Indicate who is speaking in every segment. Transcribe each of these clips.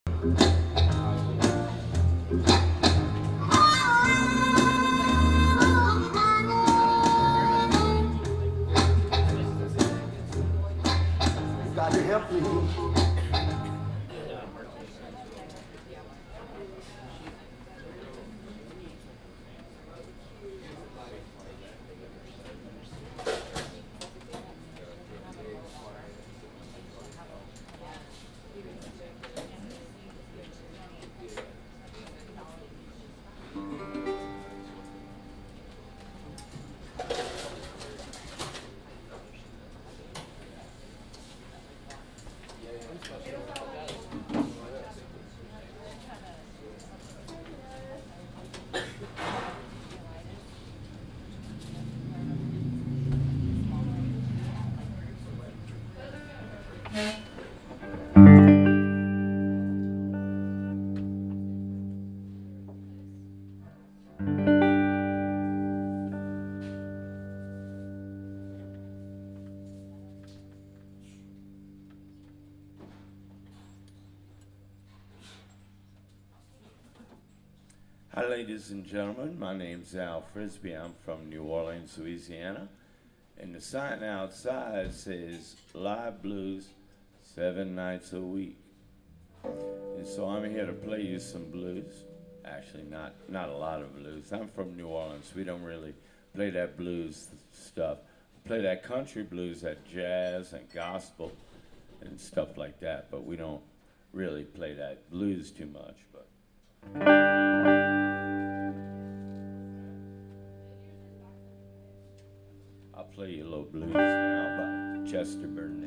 Speaker 1: Got to help me.
Speaker 2: Hi, ladies and gentlemen. My name's Frisby. I'm from New Orleans, Louisiana. And the sign outside says live blues 7 nights a week. And so I'm here to play you some blues. Actually, not a lot of blues. I'm from New Orleans. We don't really play that blues stuff. We play that country blues, that jazz and gospel and stuff like that. But we don't really play that blues too much. But I'll play you a little blues now by Chester Burnett.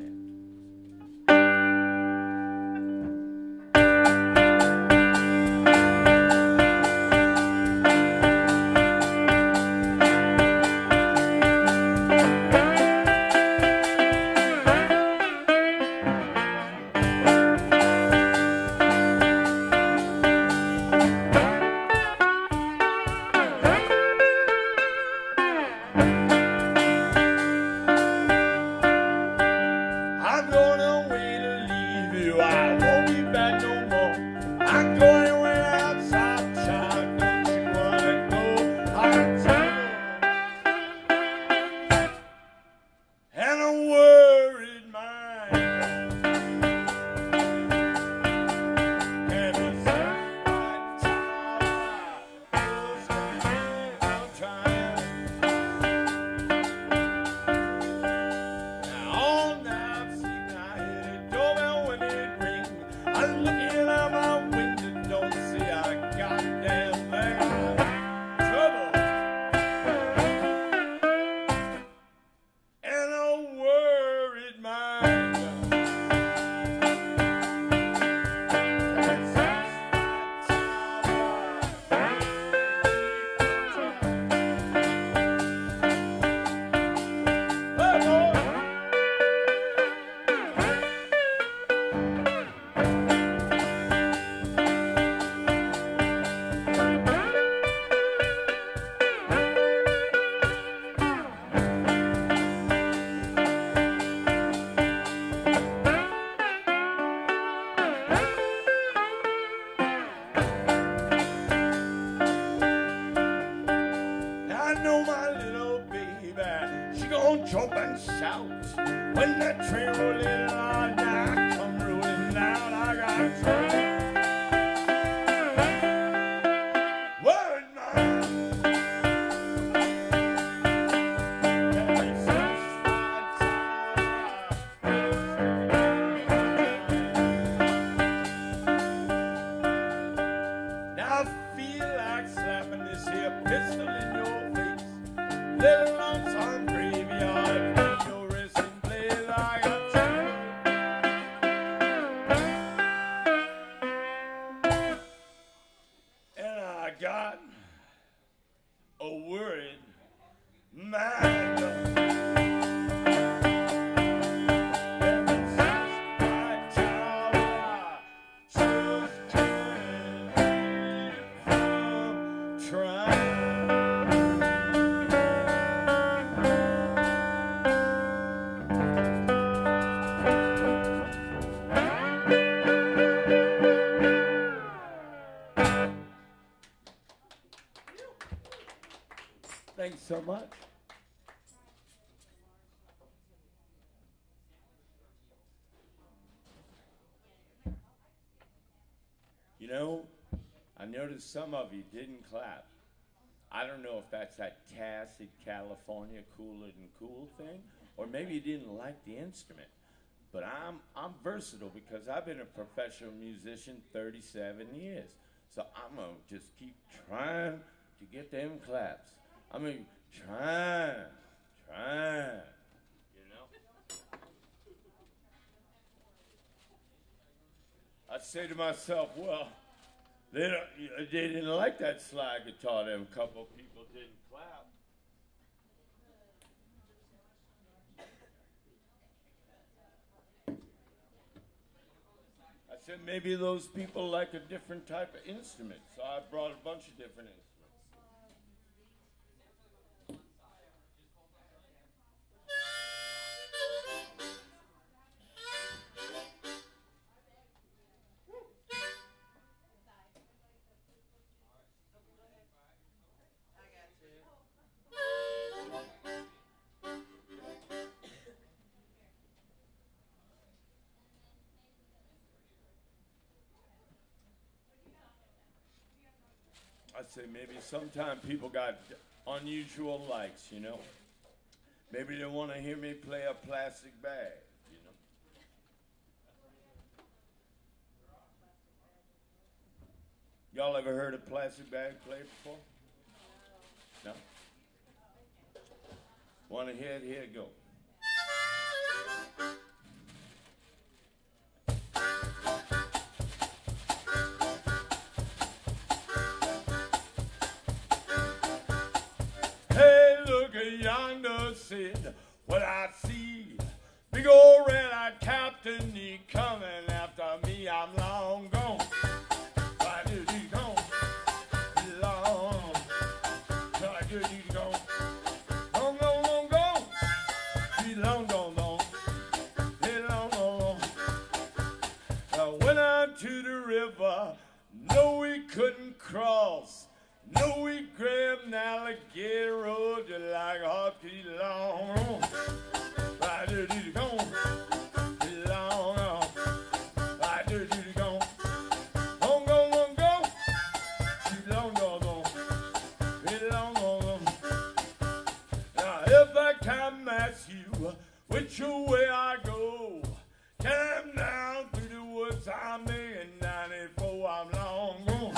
Speaker 2: Jump and shout when that train rolling on. Now I come rolling down. I got a train. Word man. Now I feel like slapping this here pistol in your face. Little lumps on graveyard. Got a worried mind. so much. You know, I noticed some of you didn't clap. I don't know if that's that Cassid, California, cooler than cool thing, or maybe you didn't like the instrument. But I'm versatile because I've been a professional musician 37 years. So I'm gonna just keep trying to get them claps. I mean, trying. You know. I say to myself, well, they didn't like that slide guitar. Them couple people didn't clap. I said maybe those people like a different type of instrument, so I brought a bunch of different instruments. I say maybe sometimes people got unusual likes, you know. Maybe they want to hear me play a plastic bag, you know. Y'all ever heard a plastic bag play before? No? Want to hear it? Here it go. Hey, look at yonder, said what I see. Big old red-eyed captain, he coming after me. I'm long gone. Why did he go? Long. Why did he go? Long, long, long, gone. He long, long, long. He long, long, long. I went out to the river. No, we couldn't cross. No, we grabbed an alligator road just like a hockey long. Why did he go? Long. Why did he go? Long, long, long, go. Long, long, long. Long, long, long. Now, if I can ask you which way I go, came down through the woods, I'm in 94, I'm long gone.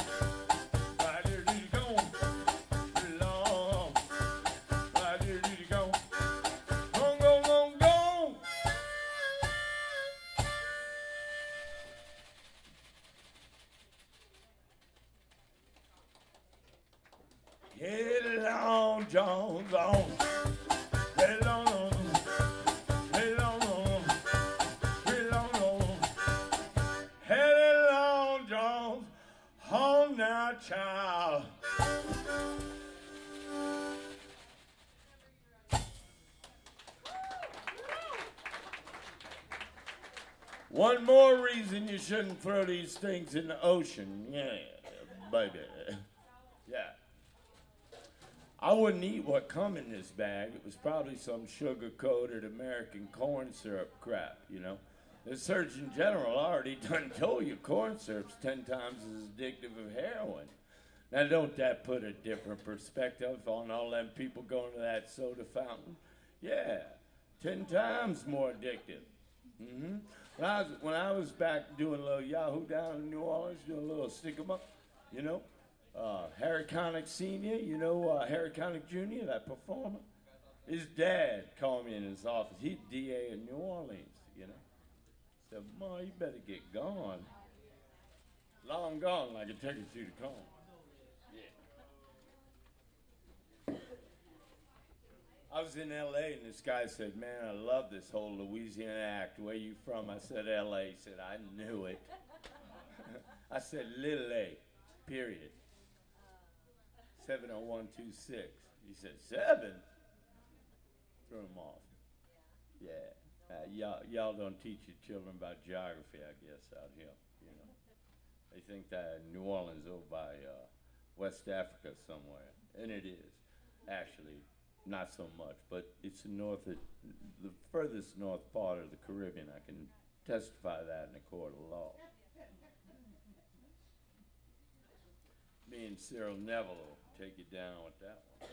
Speaker 2: Head on, Jones, on. Head on, head on, head on, head on, Jones. Home now, child. One more reason you shouldn't throw these things in the ocean. Yeah, baby. Yeah. I wouldn't eat what come in this bag. It was probably some sugar-coated American corn syrup crap, you know. The Surgeon General already done told you corn syrup's 10 times as addictive as heroin. Now, don't that put a different perspective on all them people going to that soda fountain? Yeah, 10 times more addictive. Mm-hmm. When I was back doing a little Yahoo down in New Orleans, doing a little stick-em-up, you know, Harry Connick Sr., you know Harry Connick Jr., that performer? His dad called me in his office. He's DA in New Orleans, you know. Said, "Ma, you better get gone. Long gone like a turkey through the cone." Yeah. I was in L.A. and this guy said, "Man, I love this whole Louisiana act. Where you from?" I said, "L.A." He said, "I knew it." I said, "Little A, period. 70126. He said, 7? Threw him off. Yeah. Y'all don't teach your children about geography, I guess, out here, you know. They think that New Orleans over by West Africa somewhere, and it is. Actually, not so much, but it's the furthest north part of the Caribbean. I can testify that in a court of law. Me and Cyril Neville will take you down with that one.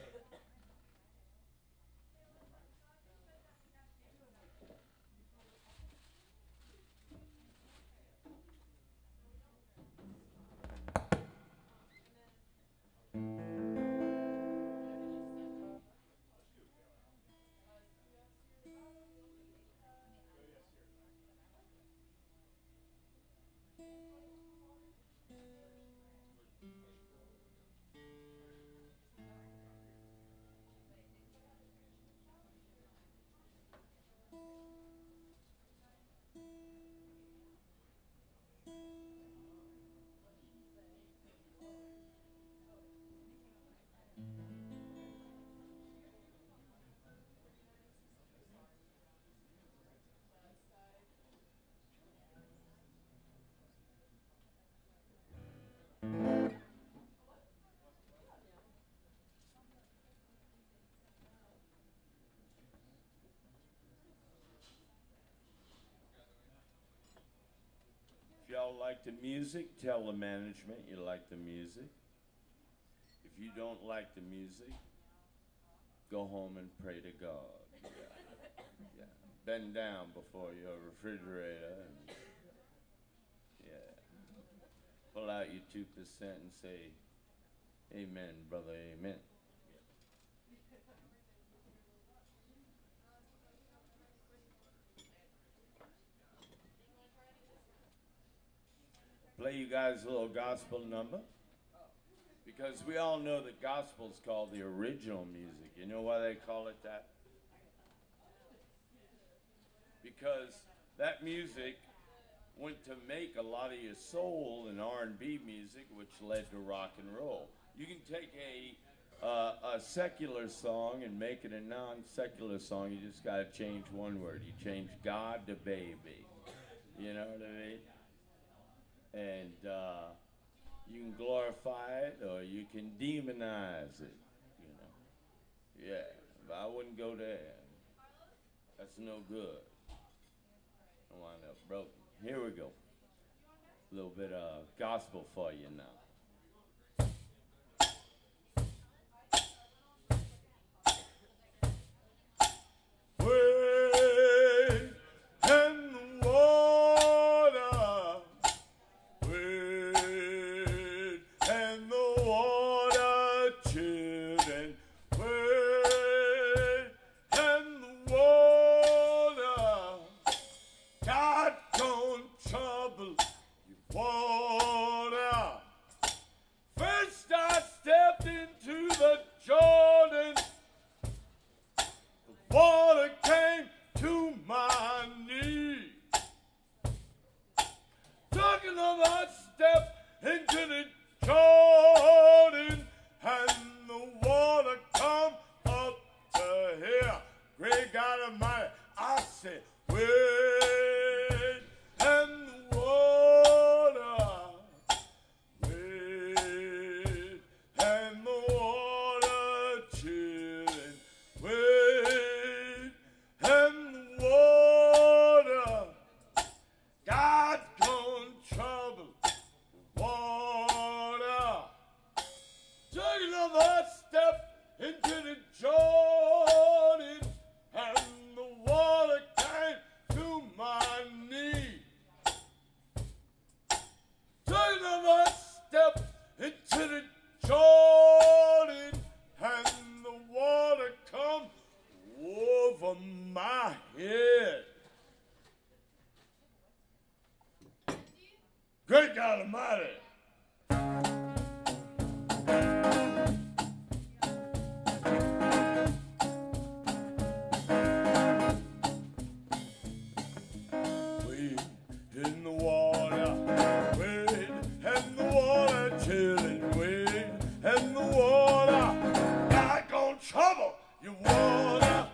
Speaker 2: If y'all like the music, tell the management you like the music. If you don't like the music, go home and pray to God. Yeah. Yeah. Bend down before your refrigerator and pull out your 2% and say, amen, brother, amen. Play you guys a little gospel number, because we all know that gospel's called the original music. You know why they call it that? Because that music went to make a lot of your soul and R&B music, which led to rock and roll. You can take a secular song and make it a non-secular song. You just got to change one word. You change God to baby. You know what I mean? And you can glorify it or you can demonize it, you know. Yeah, but I wouldn't go there. That's no good. I wind up broken. Here we go. A little bit of gospel for you now. Great God Almighty! Wade in the water, wade in the water, chillin', wade in the water. God gon' trouble your water.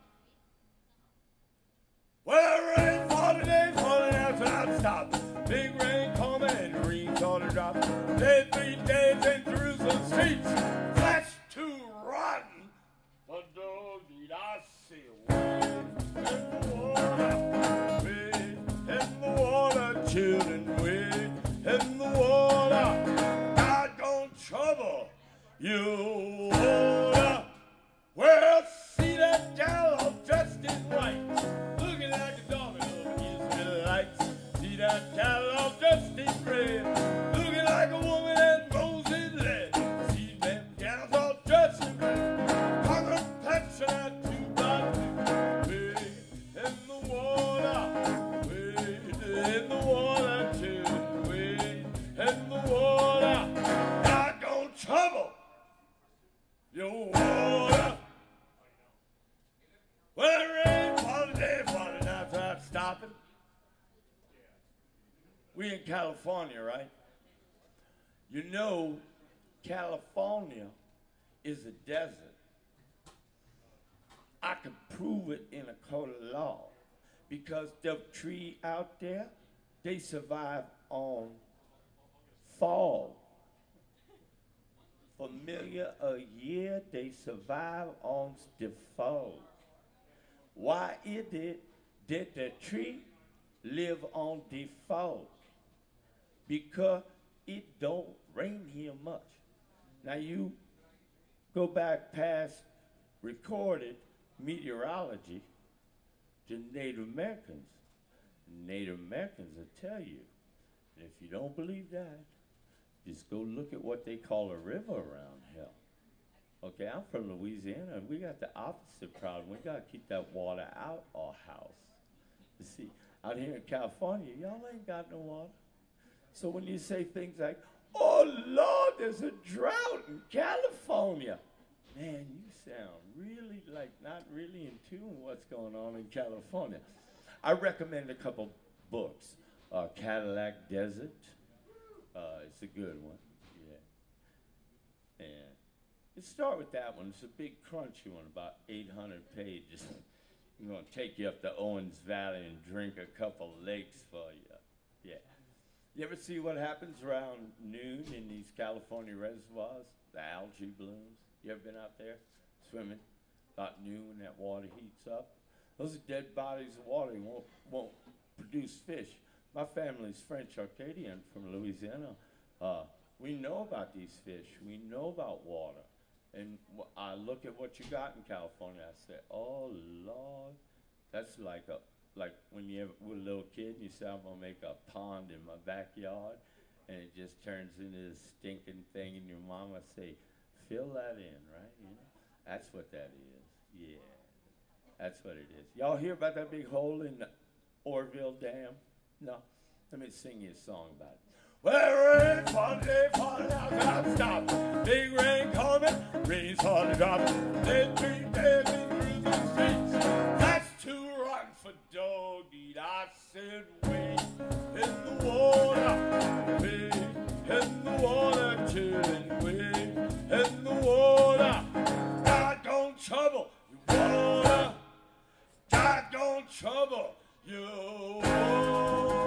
Speaker 2: Well, it rained 40 days, 40 nights without stopping. Big rain coming and green water dropping. Dead 3 days in Jerusalem streets, flesh too rotten for dough. the water. God gonna trouble you. Water. Well, see that gal all dressed in white, looking like a domino against the lights. See that gal all dressed in red, looking like a woman that rolls in lead. See them gals all dressed in red, her complexion at 2 by 2. Way in the water, way in the water, too. Way in the water, God gonna trouble your water. Well, it rained for the day, for the night, start stopping. We in California, right? You know, California is a desert. I can prove it in a court of law because the tree out there, they survive on fog. For million a year, they survive on the fog. Why is it that the tree live on the fog? Because it don't rain here much. Now you go back past recorded meteorology to Native Americans. Native Americans will tell you. And if you don't believe that, just go look at what they call a river around here. Okay, I'm from Louisiana, and we got the opposite problem. We got to keep that water out our house. You see, out here in California, y'all ain't got no water. So when you say things like, oh, Lord, there's a drought in California, man, you sound really like not really in tune with what's going on in California. I recommend a couple books. Cadillac Desert. It's a good one, yeah. And let's start with that one. It's a big crunchy one, about 800 pages. I'm going to take you up to Owens Valley and drink a couple lakes for you. Yeah. You ever see what happens around noon in these California reservoirs? The algae blooms. You ever been out there swimming? About noon when that water heats up. Those are dead bodies of water. Won't produce fish. My family's French Acadian from Louisiana. We know about these fish. We know about water. And I look at what you got in California. I say, oh, Lord, that's like when you were a little kid and you say, I'm going to make a pond in my backyard, and it just turns into this stinking thing, and your mama say, fill that in, right? You know? That's what that is. Yeah, that's what it is. Y'all hear about that big hole in the Orville Dam? No? Let me sing you a song about it. Well, rain for the day, for the night, stop. Big rain coming, rain's hard to drop. Dead tree, dead in the streets. That's too rotten for dog eat. I said, wait in the water, wait in the water, children, wait in the water. God don't trouble you water. God don't trouble you water.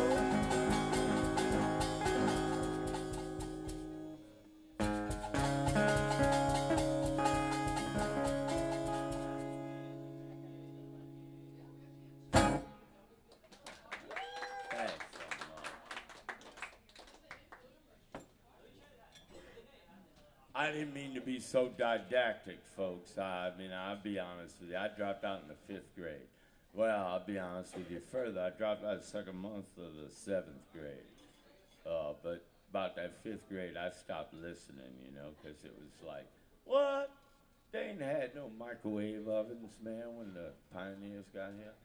Speaker 2: I didn't mean to be so didactic, folks. I mean, I'll be honest with you. I dropped out in the 5th grade. Well, I'll be honest with you further. I dropped out the 2nd month of the 7th grade. But about that 5th grade, I stopped listening, you know, because it was like, what? They ain't had no microwave ovens, man, when the pioneers got here.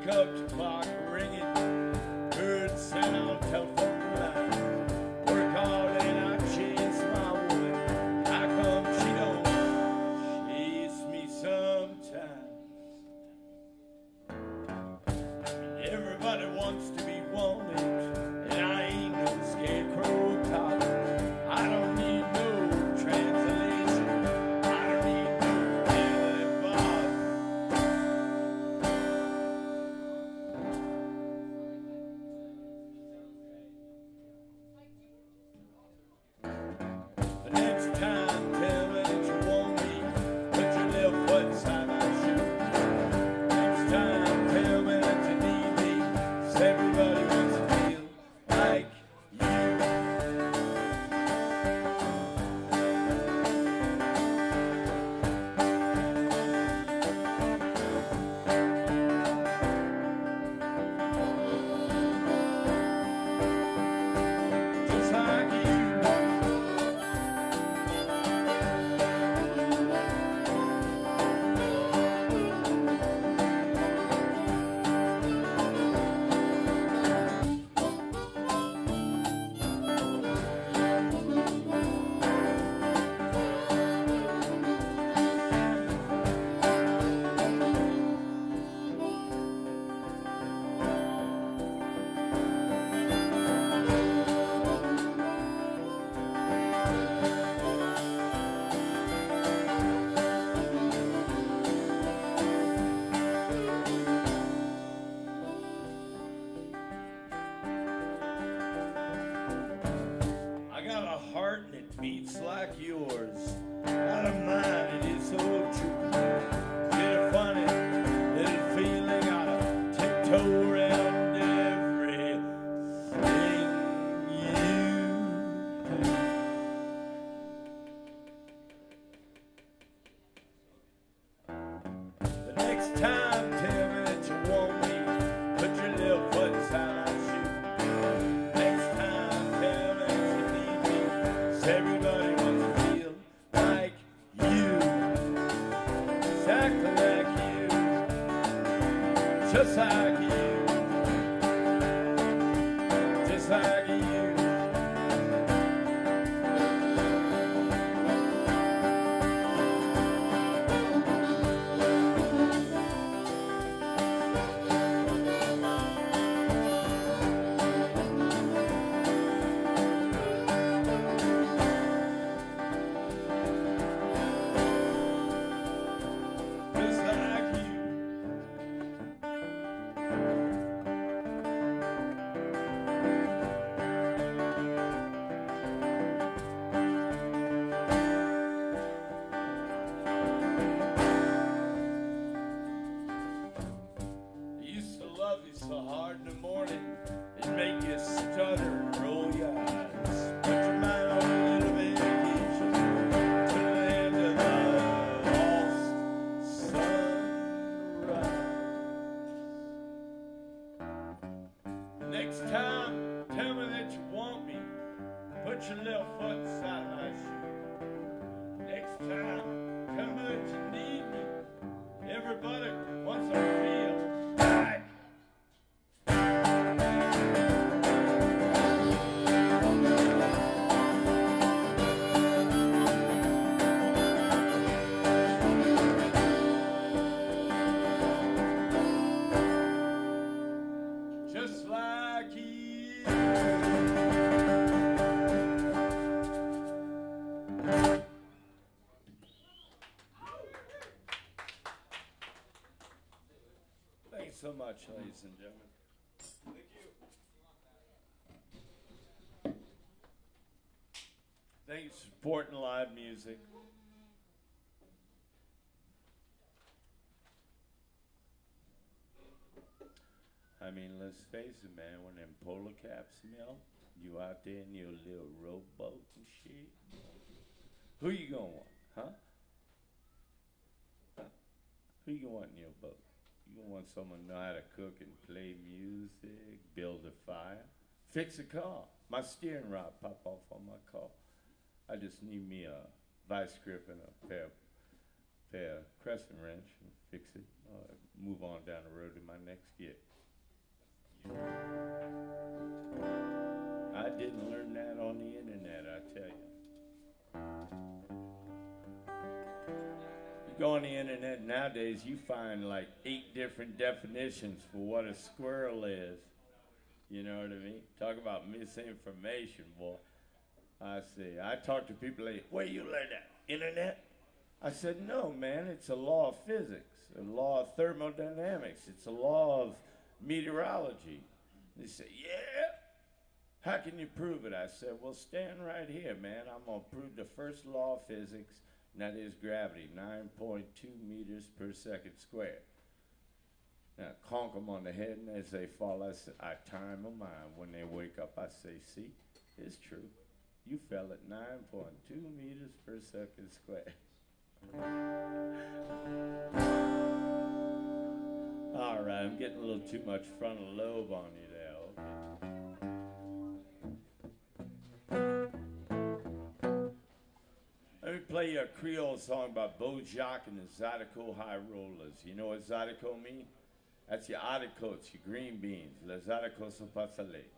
Speaker 2: up the clock ringing, birds sent on telephone line. Work hard and I chase my woman. How come she don't chase me sometimes? Everybody wants to be wanted, and I ain't no scarecrow cop. I don't need no translation. I don't need no Billy Bob. The next time, tell me that you want me. Put your left foot inside my shoe. Next time, tell me that you need me. 'Cause everybody wants to feel like you. Just like you. I got a heart and it beats like yours. Got a mind, it is so true. Get a funny little feeling, gotta tiptoe around everything you do. The next time, tell me that you want me. Put your little foot inside my shoe. Next time, tell me that you need me. 'Cause everybody wants to feel like you. Exactly like you. Just like you. Just like you. Just like you. I used to love you so hard in the morning, it'd make you stutter and roll your eyes. Put your mind on a little vacation to the land of the lost sunrise. Next time, tell me that you want me. Put your little foot inside my shoe. Next time, tell me that you need me. Everybody wants to feel like just like you. Thanks so much, ladies and gentlemen. Thank you. Thank you for supporting live music. I mean, let's face it, man, when them polar caps melt, you out there in your little rowboat and shit. Who you gonna want, huh? Who you gonna want in your boat? You gonna want someone to know how to cook and play music, build a fire, fix a car. My steering rod pop off on my car. I just need me a vice grip and a pair of crescent wrench and fix it. Move on down the road to my next gig. I didn't learn that on the internet, I tell you. You go on the internet nowadays, you find like 8 different definitions for what a squirrel is. You know what I mean? Talk about misinformation, boy. I see. I talk to people like, where you learn that? Internet? I said, no, man, it's a law of physics, a law of thermodynamics. It's a law of meteorology. They say, yeah. How can you prove it? I said, well, stand right here, man. I'm going to prove the first law of physics, and that is gravity, 9.2 meters per second squared. Now, conk them on the head, and as they fall, I time them out. When they wake up, I say, see, it's true. You fell at 9.2 meters per second squared. All right, I'm getting a little too much frontal lobe on you there. Okay. Let me play you a Creole song by Bojack and the Zydeco High Rollers. You know what Zydeco mean? That's your artichokes, your green beans. Les articos sont pas salés.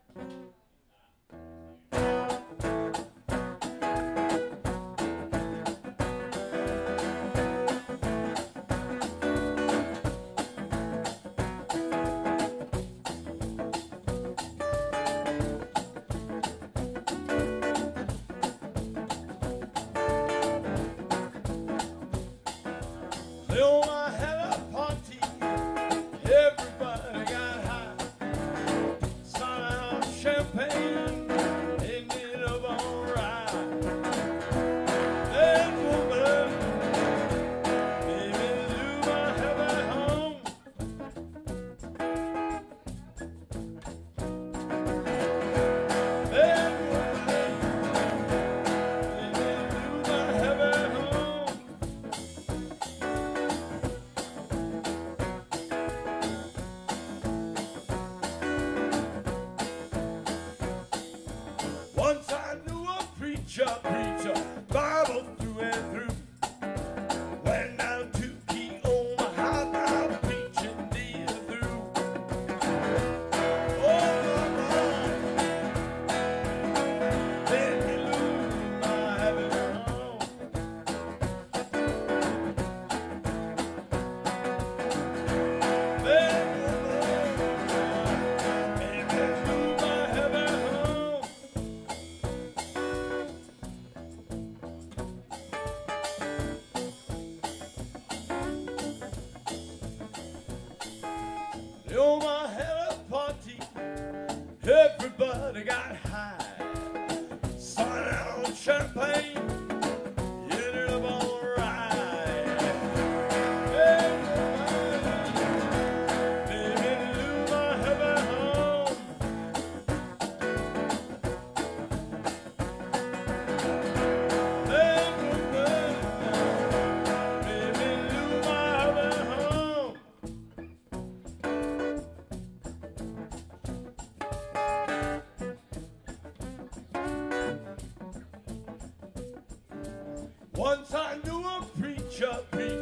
Speaker 2: Once I knew a preacher,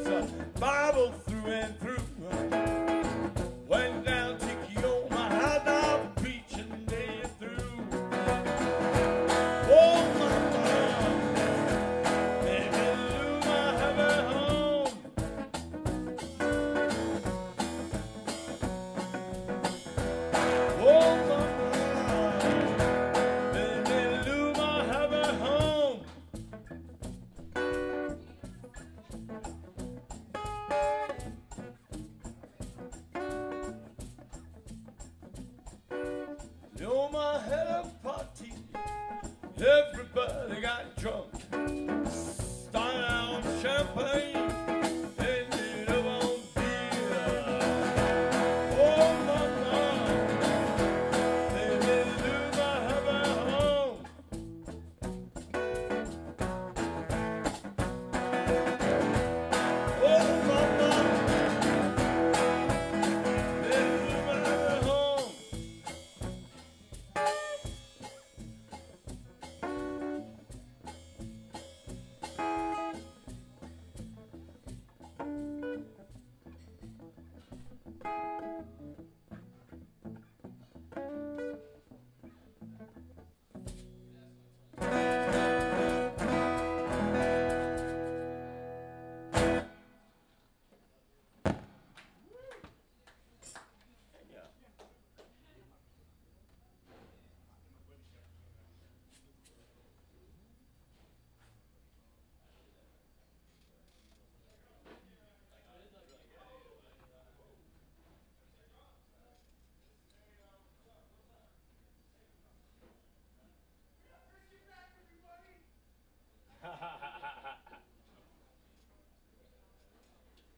Speaker 2: Bible through and through. Went down to Kioma, hot dog preaching day through. Oh, my mom, baby Lou, I have her home. Oh, my mom, baby Lou, I have her home. Yoma had a party, everybody got drunk, started out champagne, ended up on beer. Oh, mama, baby Lou, I have her home. Oh, mama, baby Lou, I have her home.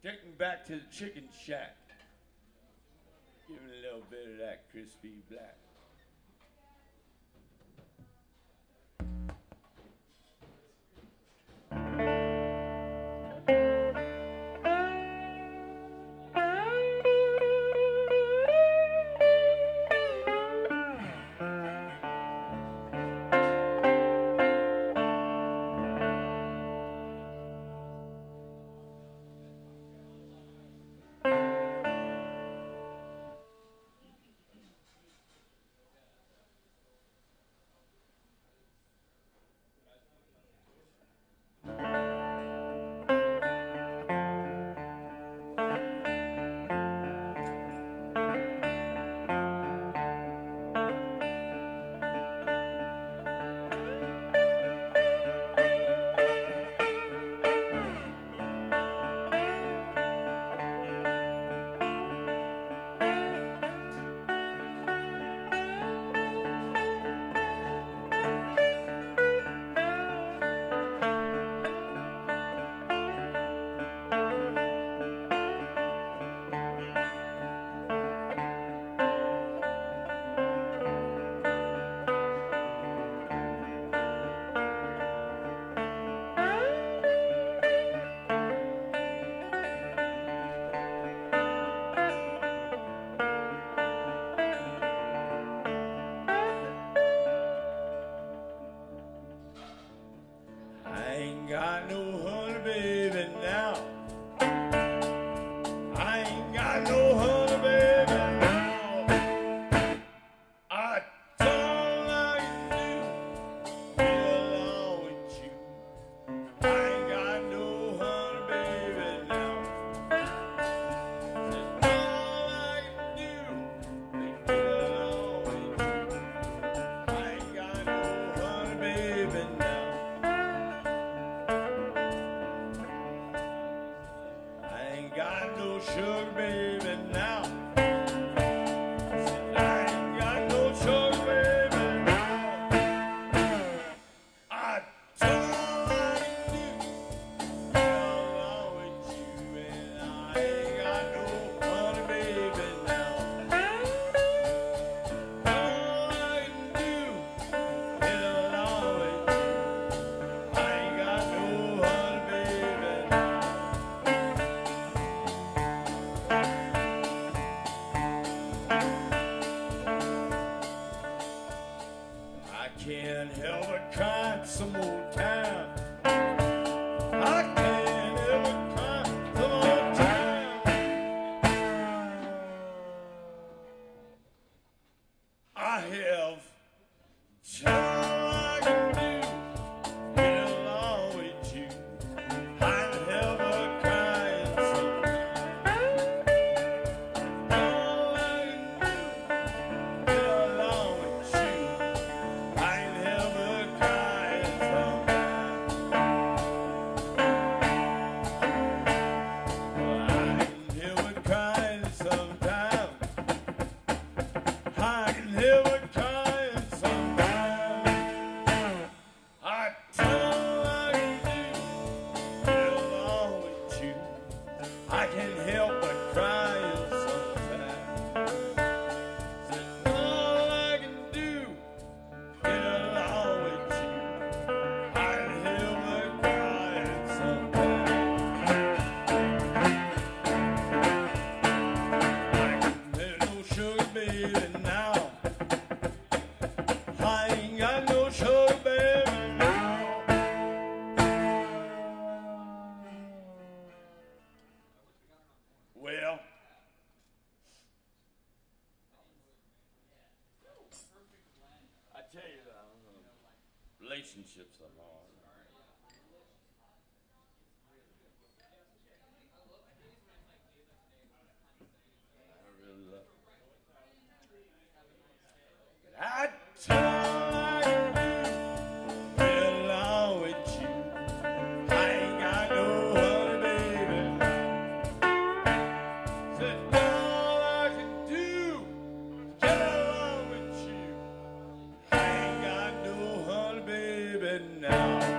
Speaker 2: Take me back to the chicken shack. Give me a little bit of that crispy black. Got no honey, baby, now. I ain't got no honey, baby, now. I don't like you, get along with you. I ain't got no honey, baby, now. Said, all I can do is get along with you. I ain't got no honey, baby, now. Got no sugar, baby, now. Said, I ain't got no sugar, baby, now. I don't like you, get along with you, and I ain't got no honey, baby, now. All I can do, get along with you. I ain't got no honey, baby, now. Can't help but cry some more time. I can't help but cry some more time. I have just all I can do, get along with you. I can't help but crying sometimes. All I can do, get along with you. I ain't ever crying sometimes. I can ever crying sometimes. I can ever crying sometimes. I don't like you, get along with you. I can't help but crying sometimes. Said all I can do, get along with you. I never cried sometimes. I ain't got no sugar, baby, now. I ain't got no sugar, baby, now. Well, I tell you that relationships are hard. I really love it. I don't like you, get along with you. I ain't got no honey, baby. Said all I can do, get along with you. I ain't got no honey, baby, now.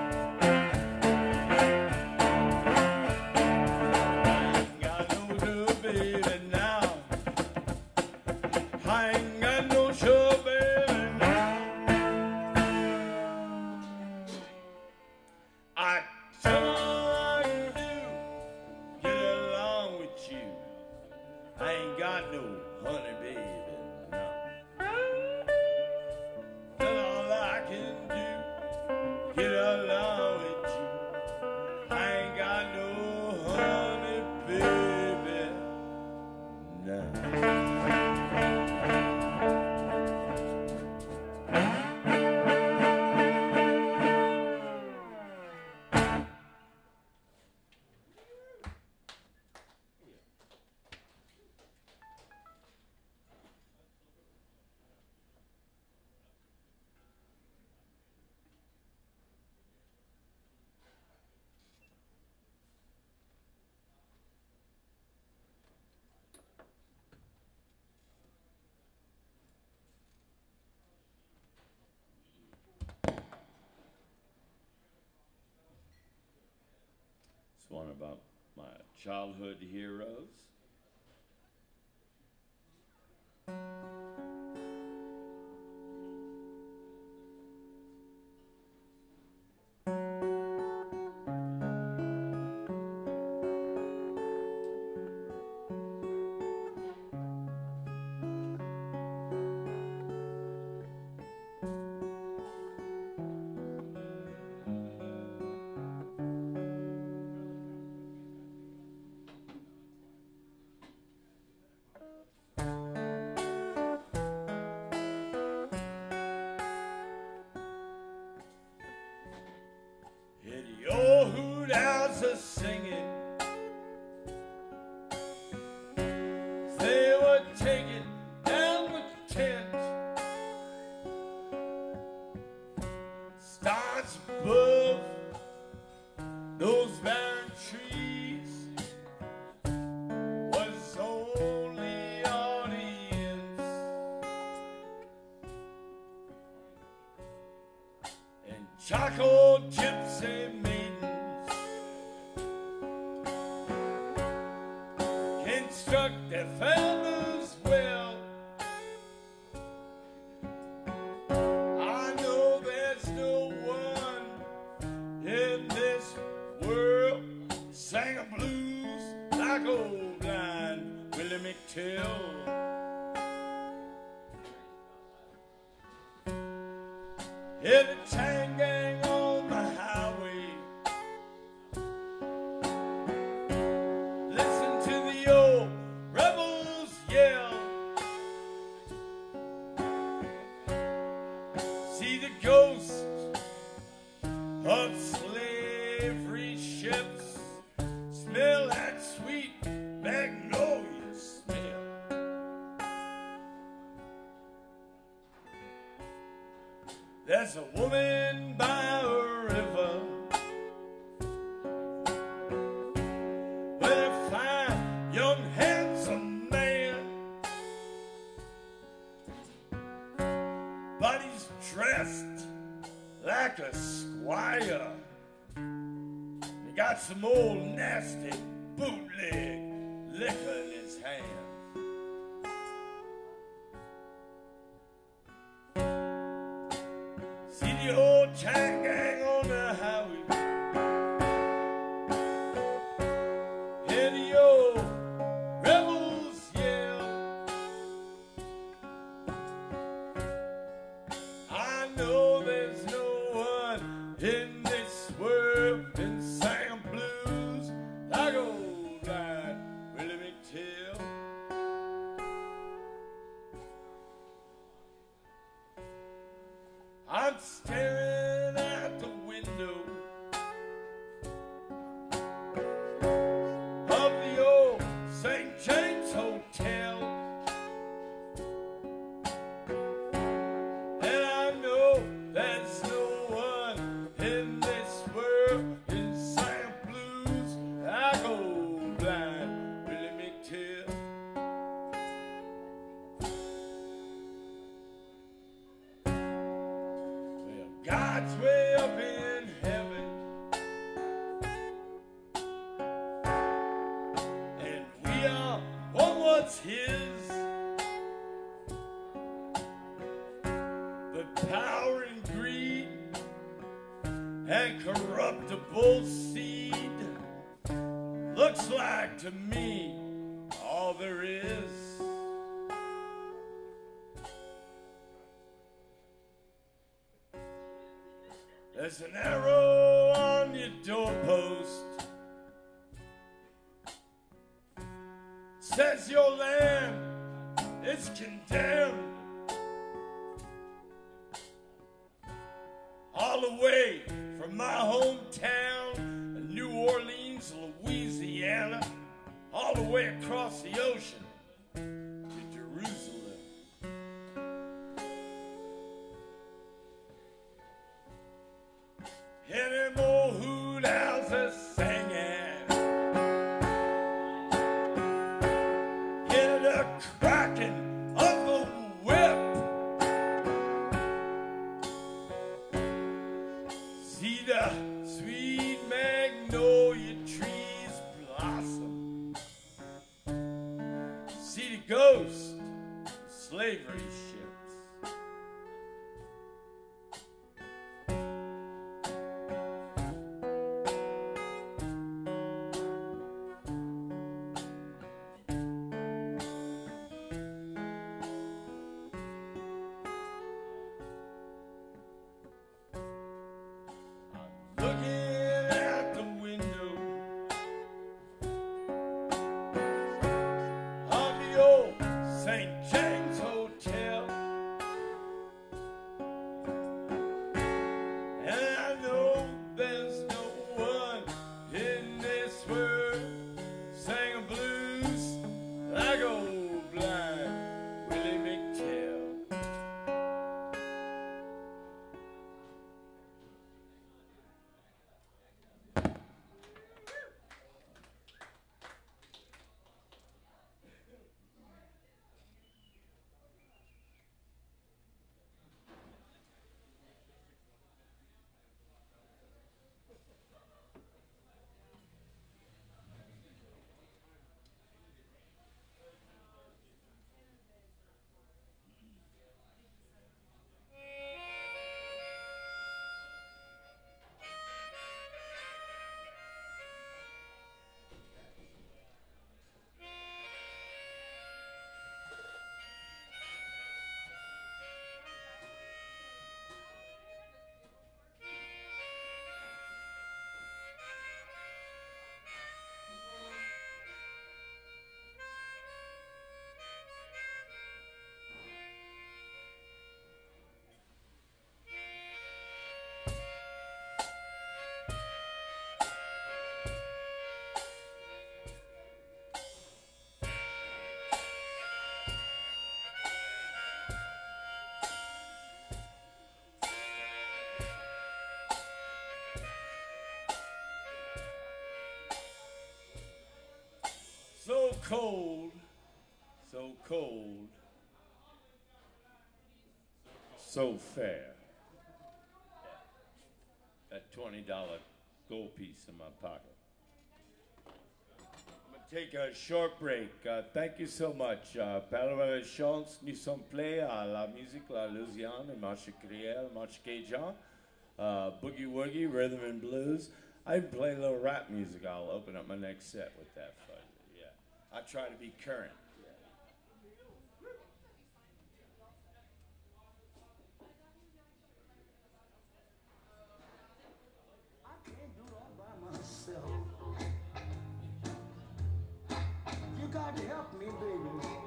Speaker 2: It's one about my childhood heroes. Your hoot owls are singing. They were taking down the tent. Stars above those barren trees was only audience. And charcoal gypsy struck their feathers well. I know there's no one in this world sang a blues like old blind Willie McTell. Hear the chain gang on the highway. See the ghosts of slavery ships, smell that sweet magnolia smell. There's a woman by a river with a fine young handsome man, but he's dressed like a squire. He got some old nasty bootleg liquor in his hand. See the old chain gang on the highway. Hear the old rebels yell. I know there's no one in this world that sang blues like old blind Willie McTell. I'm staring out the window of the old St. James Hotel, and I know there's no one in this world that sang blues like old blind Willie McTell. Well, God's way up in heaven, and we are what was his. But power and greed and corruptible seed looks like to me all there is. There's an arrow on your doorpost, says your land is condemned. All the way from my hometown, New Orleans, Louisiana, all the way across the ocean to Jerusalem. Hear them old hoot owls are singing. Hear the cracking of the whip. See the sweet magnolia tree ghost slavery ships. Looking out the window of the old St. James Hotel, and I know there's no one in this world sang a blues like old blind Willie McTell. So cold, so cold, so fair. That $20 gold piece in my pocket. I'm going to take a short break. Thank you so much. Par la chance, nous sommes prêts à la musique, la Louisiane, marche créole, marche cajun, boogie woogie, rhythm and blues. I even play a little rap music. I'll open up my next set with that for you. I try to be current.
Speaker 1: I can't do that by myself. You got to help me, baby.